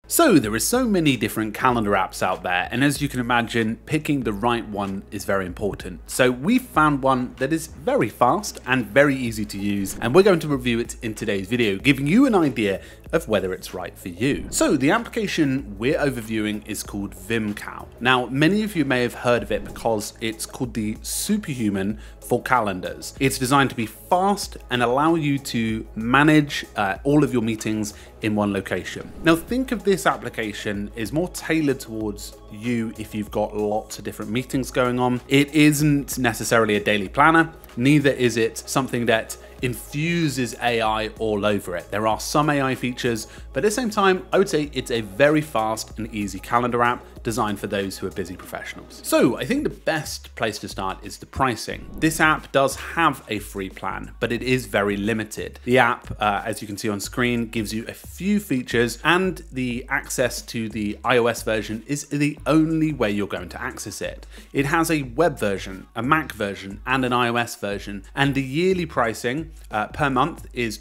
So there are so many different calendar apps out there, and as you can imagine, picking the right one is very important. So we've found one that is very fast and very easy to use, and we're going to review it in today's video, giving you an idea of whether it's right for you. So the application we're overviewing is called Vimcal. Now, many of you may have heard of it because it's called the superhuman for calendars. It's designed to be fast and allow you to manage all of your meetings in one location. Now, think of this application as more tailored towards you if you've got lots of different meetings going on. It isn't necessarily a daily planner, neither is it something that infuses AI all over it. There are some AI features, but at the same time, I would say it's a very fast and easy calendar app designed for those who are busy professionals. So I think the best place to start is the pricing. This app does have a free plan, but it is very limited. The app, as you can see on screen, gives you a few features, and the access to the iOS version is the only way you're going to access it. It has a web version, a Mac version, and an iOS version, and the yearly pricing per month is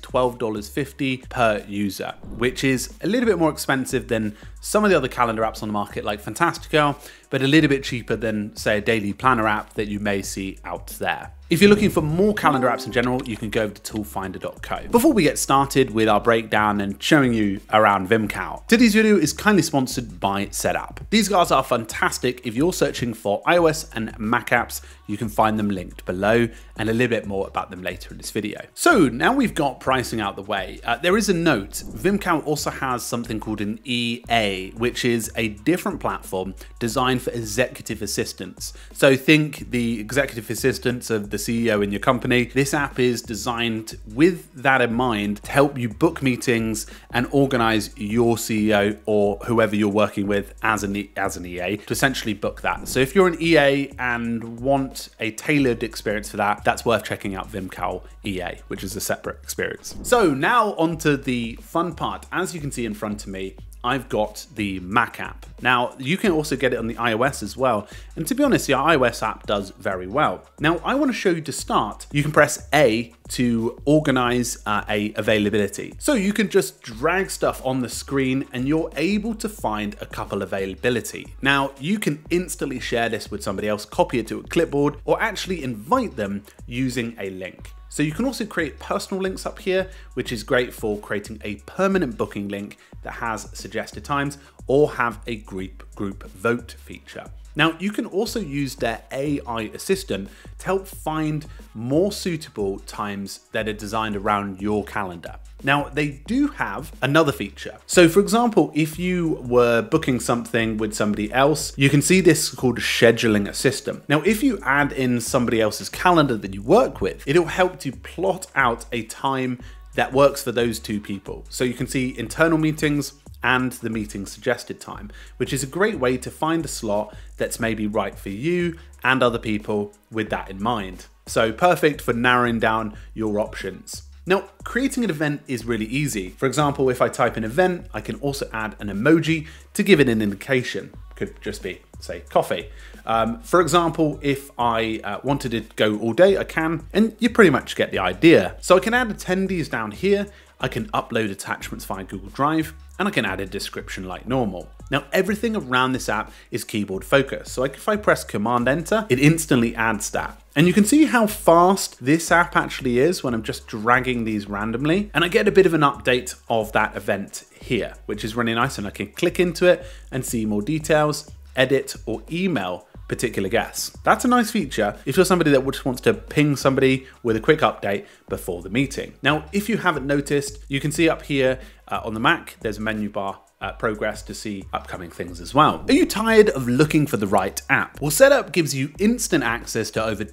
$12.50 per user, which is a little bit more expensive than some of the other calendar apps on the market like Fantastical, but a little bit cheaper than, say, a daily planner app that you may see out there. If you're looking for more calendar apps in general, you can go over to toolfinder.co. Before we get started with our breakdown and showing you around Vimcal, today's video is kindly sponsored by Setup. These guys are fantastic. If you're searching for iOS and Mac apps, you can find them linked below, and a little bit more about them later in this video. So now we've got pricing out the way, there is a note. Vimcal also has something called an EA, which is a different platform designed for executive assistants. So think the executive assistants of the CEO in your company. This app is designed with that in mind to help you book meetings and organize your CEO or whoever you're working with as an EA to essentially book that. So if you're an EA and want a tailored experience for that, that's worth checking out Vimcal EA, which is a separate experience. So now onto the fun part. As you can see in front of me, I've got the Mac app. Now, you can also get it on the iOS as well. And to be honest, the iOS app does very well. Now, I want to show you to start. You can press A to organize a availability. So you can just drag stuff on the screen and you're able to find a couple availability. Now, you can instantly share this with somebody else, copy it to a clipboard, or actually invite them using a link. So you can also create personal links up here, which is great for creating a permanent booking link that has suggested times, or have a group vote feature. Now, you can also use their AI assistant to help find more suitable times that are designed around your calendar. Now, they do have another feature. So for example, if you were booking something with somebody else, you can see this called scheduling a system. Now, if you add in somebody else's calendar that you work with, it'll help to plot out a time that works for those two people. So you can see internal meetings and the meeting suggested time, which is a great way to find a slot that's maybe right for you and other people with that in mind. So perfect for narrowing down your options. Now, creating an event is really easy. For example, if I type an event, I can also add an emoji to give it an indication. Could just be, say, coffee. For example, if I wanted it to go all day, I can, and you pretty much get the idea. So I can add attendees down here, I can upload attachments via Google Drive, and I can add a description like normal. Now, everything around this app is keyboard focused. So if I press Command Enter, it instantly adds that. And you can see how fast this app actually is when I'm just dragging these randomly. And I get a bit of an update of that event here, which is really nice. And I can click into it and see more details, edit, or email particular guests. That's a nice feature if you're somebody that just wants to ping somebody with a quick update before the meeting. Now, if you haven't noticed, you can see up here on the Mac, there's a menu bar progress to see upcoming things as well. Are you tired of looking for the right app? Well, Setup gives you instant access to over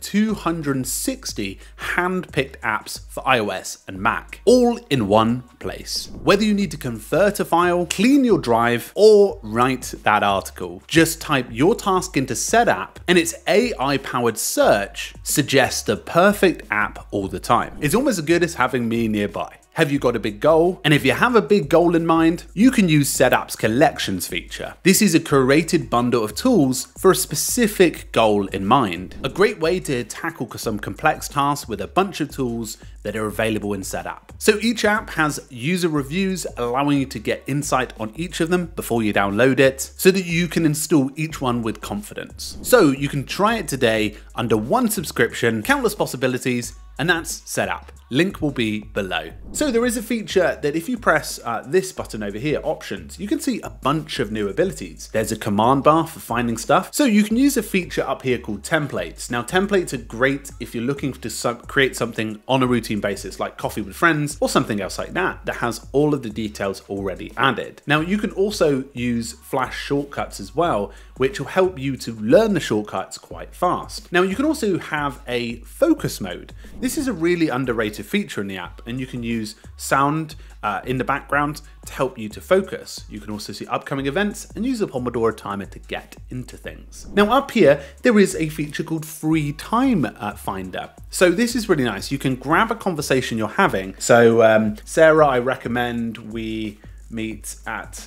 260 hand-picked apps for iOS and Mac, all in one place. Whether you need to convert a file, clean your drive, or write that article, just type your task into Setup and its AI-powered search suggests the perfect app all the time. It's almost as good as having me nearby. Have you got a big goal? And if you have a big goal in mind, you can use SetApp's collections feature. This is a curated bundle of tools for a specific goal in mind. A great way to tackle some complex tasks with a bunch of tools that are available in SetApp. So each app has user reviews allowing you to get insight on each of them before you download it so that you can install each one with confidence. So you can try it today under one subscription, countless possibilities, and that's SetApp. Link will be below. So there is a feature that if you press this button over here, options, you can see a bunch of new abilities. There's a command bar for finding stuff. So you can use a feature up here called templates. Now templates are great if you're looking to create something on a routine basis like coffee with friends or something else like that has all of the details already added. Now you can also use Flash shortcuts as well, which will help you to learn the shortcuts quite fast. Now you can also have a focus mode. This is a really underrated feature in the app, and you can use sound in the background to help you to focus. You can also see upcoming events and use a Pomodoro timer to get into things. Now up here, there is a feature called Free Time Finder. So this is really nice. You can grab a conversation you're having. So Sarah, I recommend we meet at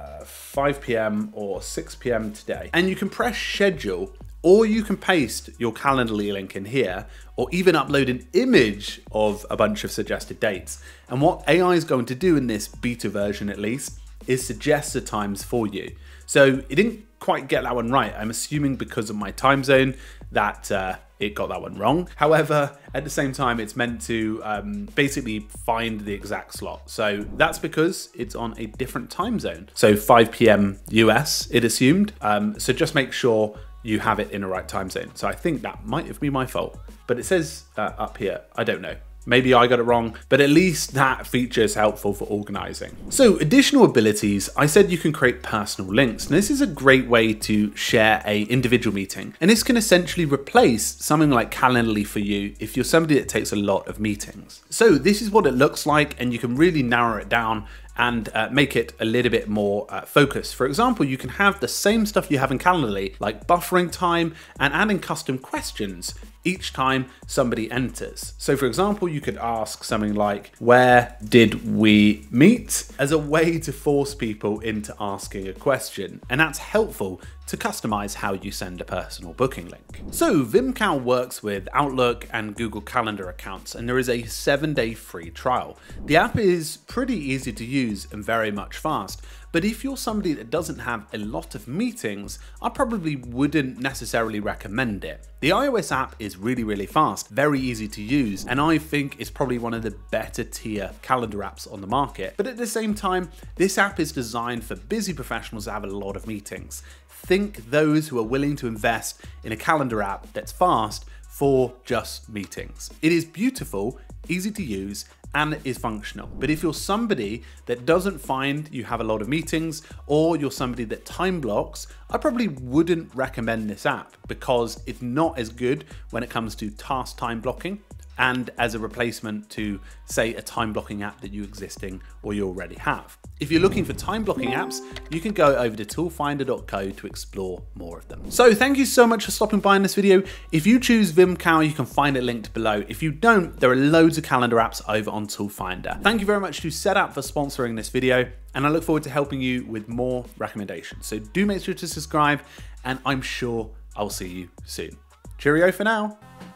5 p.m. or 6 p.m. today. And you can press schedule, or you can paste your Calendly link in here, or even upload an image of a bunch of suggested dates. And what AI is going to do in this beta version at least is suggest the times for you. So it didn't quite get that one right. I'm assuming because of my time zone that it got that one wrong. However, at the same time, it's meant to basically find the exact slot. So that's because it's on a different time zone. So 5 p.m. US, it assumed. So just make sure you have it in the right time zone. So I think that might have been my fault, but it says up here, I don't know. Maybe I got it wrong, but at least that feature is helpful for organizing. So additional abilities, I said you can create personal links. And this is a great way to share a individual meeting. And this can essentially replace something like Calendly for you if you're somebody that takes a lot of meetings. So this is what it looks like, and you can really narrow it down and make it a little bit more focused. For example, you can have the same stuff you have in Calendly, like buffering time and adding custom questions each time somebody enters. So for example, you could ask something like, where did we meet? As a way to force people into asking a question. And that's helpful to customize how you send a personal booking link. So Vimcal works with Outlook and Google Calendar accounts, and there is a 7-day free trial. The app is pretty easy to use and very much fast. But if you're somebody that doesn't have a lot of meetings, I probably wouldn't necessarily recommend it. The iOS app is really, really fast, very easy to use, and I think it's probably one of the better tier calendar apps on the market. But at the same time, this app is designed for busy professionals that have a lot of meetings. Think those who are willing to invest in a calendar app that's fast for just meetings. It is beautiful, easy to use, and is functional. But if you're somebody that doesn't find you have a lot of meetings, or you're somebody that time blocks, I probably wouldn't recommend this app because it's not as good when it comes to task time blocking and as a replacement to, say, a time blocking app that you already have. If you're looking for time blocking apps, you can go over to toolfinder.co to explore more of them. So thank you so much for stopping by in this video. If you choose Vimcal, you can find it linked below. If you don't, there are loads of calendar apps over on Toolfinder. Thank you very much to SetApp for sponsoring this video, and I look forward to helping you with more recommendations. So do make sure to subscribe, and I'm sure I'll see you soon. Cheerio for now.